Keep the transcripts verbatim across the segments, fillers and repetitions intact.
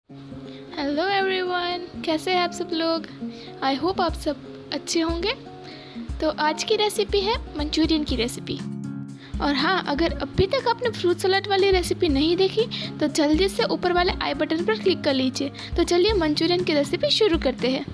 Hello everyone, कैसे हैं आप सब लोग। आई होप आप सब अच्छे होंगे। तो आज की रेसिपी है मंचूरियन की रेसिपी। और हाँ, अगर अभी तक आपने फ्रूट सलाद वाली रेसिपी नहीं देखी तो जल्दी से ऊपर वाले आई बटन पर क्लिक कर लीजिए। तो चलिए मंचूरियन की रेसिपी शुरू करते हैं।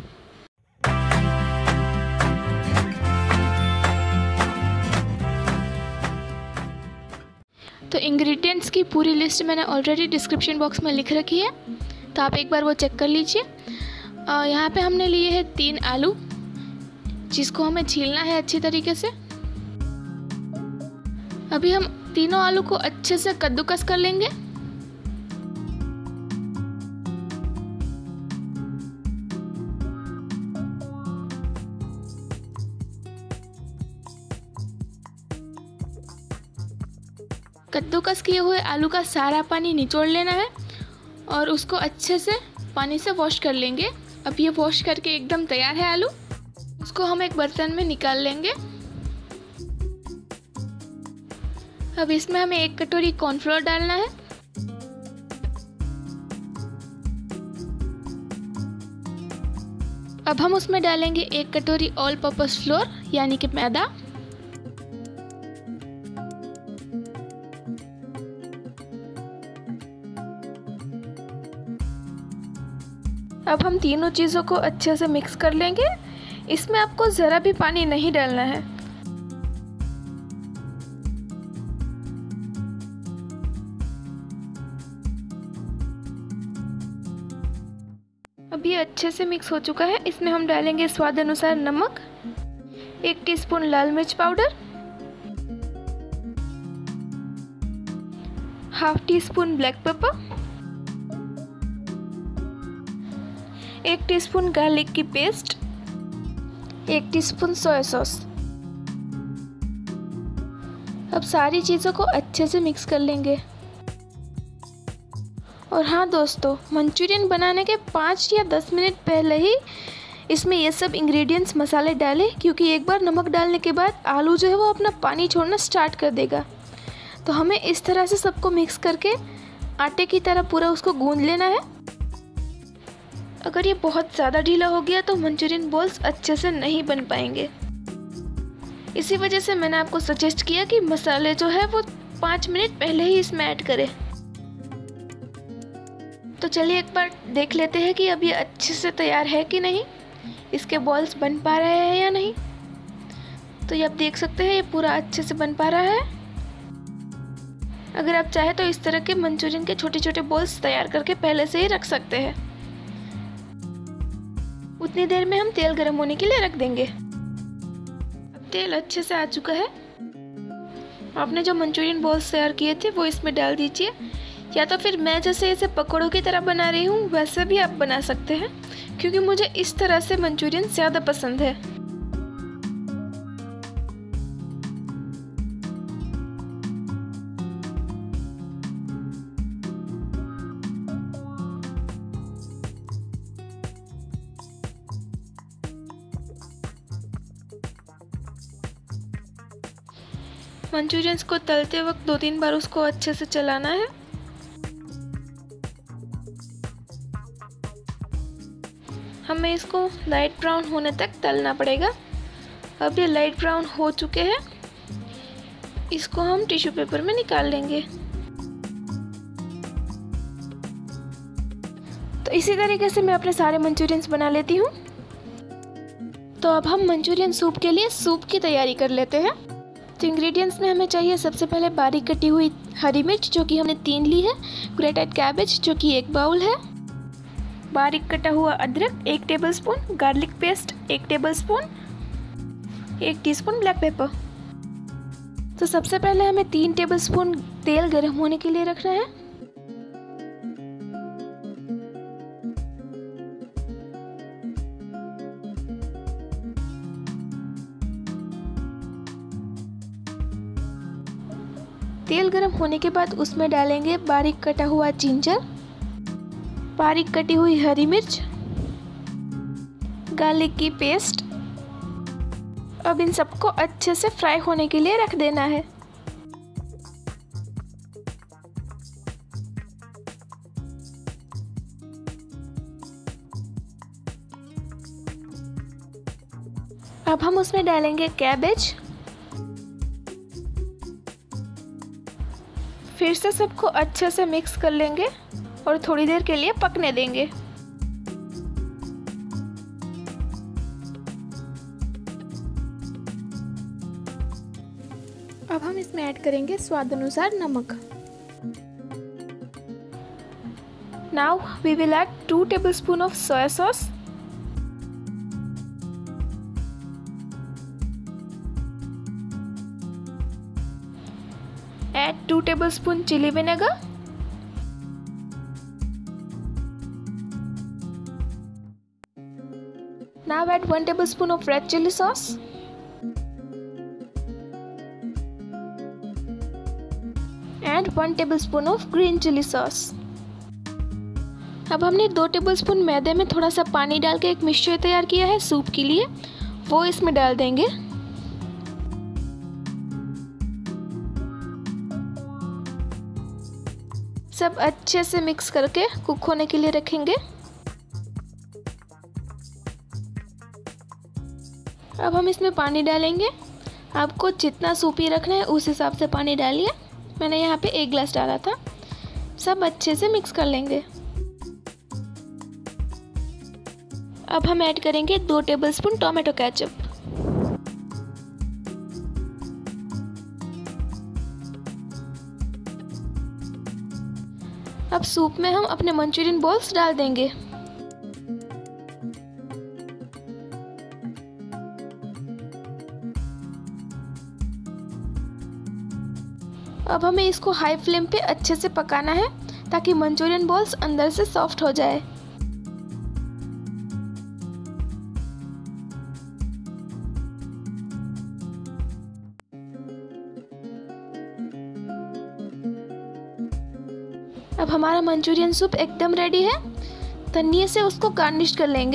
तो इंग्रेडिएंट्स की पूरी लिस्ट मैंने ऑलरेडी डिस्क्रिप्शन बॉक्स में लिख रखी है, तो आप एक बार वो चेक कर लीजिए। यहाँ पे हमने लिए हैं तीन आलू, जिसको हमें छीलना है अच्छी तरीके से। अभी हम तीनों आलू को अच्छे से कद्दूकस कर लेंगे। कद्दूकस किए हुए आलू का सारा पानी निचोड़ लेना है और उसको अच्छे से पानी से वॉश कर लेंगे। अब ये वॉश करके एकदम तैयार है आलू। उसको हम एक बर्तन में निकाल लेंगे। अब इसमें हमें एक कटोरी कॉर्नफ्लोर डालना है। अब हम उसमें डालेंगे एक कटोरी ऑल पर्पस फ्लोर यानी कि मैदा। अब हम तीनों चीज़ों को अच्छे से मिक्स कर लेंगे। इसमें आपको ज़रा भी पानी नहीं डालना है। अब ये अच्छे से मिक्स हो चुका है। इसमें हम डालेंगे स्वाद अनुसार नमक, एक टीस्पून लाल मिर्च powder, half teaspoon black pepper, एक टीस्पून गार्लिक की पेस्ट, एक टीस्पून सोया सॉस। अब सारी चीज़ों को अच्छे से मिक्स कर लेंगे। और हाँ दोस्तों, मंचूरियन बनाने के पाँच या दस मिनट पहले ही इसमें ये सब इंग्रेडिएंट्स मसाले डालें, क्योंकि एक बार नमक डालने के बाद आलू जो है वो अपना पानी छोड़ना स्टार्ट कर देगा। तो हमें इस तरह से सबको मिक्स करके आटे की तरह पूरा उसको गूंद लेना है। अगर ये बहुत ज़्यादा ढीला हो गया तो मंचूरियन बॉल्स अच्छे से नहीं बन पाएंगे। इसी वजह से मैंने आपको सजेस्ट किया कि मसाले जो है वो पाँच मिनट पहले ही इसमें ऐड करें। तो चलिए एक बार देख लेते हैं कि अब ये अच्छे से तैयार है कि नहीं, इसके बॉल्स बन पा रहे हैं या नहीं। तो ये आप देख सकते हैं ये पूरा अच्छे से बन पा रहा है। अगर आप चाहें तो इस तरह के मंचूरियन के छोटे छोटे बॉल्स तैयार करके पहले से ही रख सकते हैं। उतनी देर में हम तेल गर्म होने के लिए रख देंगे। अब तेल अच्छे से आ चुका है। आपने जो मंचूरियन बॉल्स तैयार किए थे वो इसमें डाल दीजिए, या तो फिर मैं जैसे इसे पकौड़ों की तरह बना रही हूँ वैसे भी आप बना सकते हैं, क्योंकि मुझे इस तरह से मंचूरियन ज़्यादा पसंद है। मंचूरियंस को तलते वक्त दो तीन बार उसको अच्छे से चलाना है। हमें इसको लाइट ब्राउन होने तक तलना पड़ेगा। अब ये लाइट ब्राउन हो चुके हैं। इसको हम टिश्यू पेपर में निकाल लेंगे। तो इसी तरीके से मैं अपने सारे मंचूरियंस बना लेती हूँ। तो अब हम मंचूरियन सूप के लिए सूप की तैयारी कर लेते हैं। तो इंग्रेडिएंट्स में हमें चाहिए सबसे पहले बारीक कटी हुई हरी मिर्च, जो कि हमने तीन ली है, ग्रेटेड कैबेज जो कि एक बाउल है, बारीक कटा हुआ अदरक एक टेबलस्पून, गार्लिक पेस्ट एक टेबलस्पून, एक टीस्पून ब्लैक पेपर। तो सबसे पहले हमें तीन टेबलस्पून तेल गर्म होने के लिए रखना है। तेल गर्म होने के बाद उसमें डालेंगे बारीक कटा हुआ जिंजर, बारीक कटी हुई हरी मिर्च, गार्लिक की पेस्ट। अब इन सबको अच्छे से फ्राई होने के लिए रख देना है। अब हम उसमें डालेंगे कैबेज। फिर से सबको अच्छे से मिक्स कर लेंगे और थोड़ी देर के लिए पकने देंगे। अब हम इसमें ऐड करेंगे स्वाद अनुसार नमक। Now we will add two tablespoon of soya sauce, add two tablespoon chili vinegar, now add one tablespoon of red chili sauce, and one tablespoon of green chili sauce। अब हमने दो टेबलस्पून मैदे में थोड़ा सा पानी डाल के एक मिक्सचर तैयार किया है सूप के लिए, वो इसमें डाल देंगे। सब अच्छे से मिक्स करके कुक होने के लिए रखेंगे। अब हम इसमें पानी डालेंगे। आपको जितना सूपी रखना है उस हिसाब से पानी डालिए। मैंने यहाँ पे एक गिलास डाला था। सब अच्छे से मिक्स कर लेंगे। अब हम ऐड करेंगे दो टेबलस्पून टोमेटो केचप। अब सूप में हम अपने मंचूरियन बॉल्स डाल देंगे। अब हमें इसको हाई फ्लेम पे अच्छे से पकाना है ताकि मंचूरियन बॉल्स अंदर से सॉफ्ट हो जाए। अब हमारा मंचूरियन सूप एकदम रेडी है। धनिये से उसको गार्निश कर लेंगे।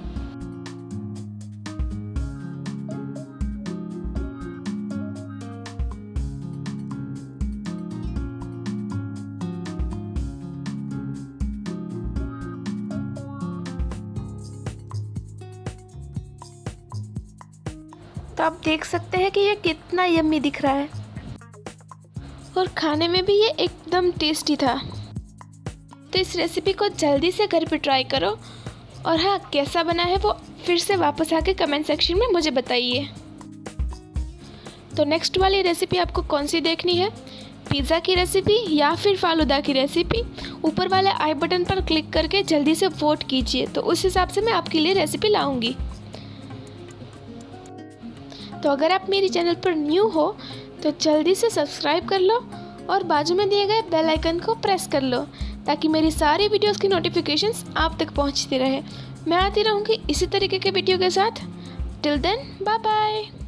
तो आप देख सकते हैं कि ये कितना यम्मी दिख रहा है और खाने में भी ये एकदम टेस्टी था। तो इस रेसिपी को जल्दी से घर पे ट्राई करो और हाँ, कैसा बना है वो फिर से वापस आके कमेंट सेक्शन में मुझे बताइए। तो नेक्स्ट वाली रेसिपी आपको कौन सी देखनी है, पिज़्ज़ा की रेसिपी या फिर फालूदा की रेसिपी? ऊपर वाले आई बटन पर क्लिक करके जल्दी से वोट कीजिए, तो उस हिसाब से मैं आपके लिए रेसिपी लाऊंगी। तो अगर आप मेरी चैनल पर न्यू हो तो जल्दी से सब्सक्राइब कर लो और बाजू में दिए गए बेल आइकन को प्रेस कर लो ताकि मेरी सारी वीडियोस की नोटिफिकेशंस आप तक पहुंचती रहे। मैं आती रहूँगी इसी तरीके के वीडियो के साथ। Till then, bye bye.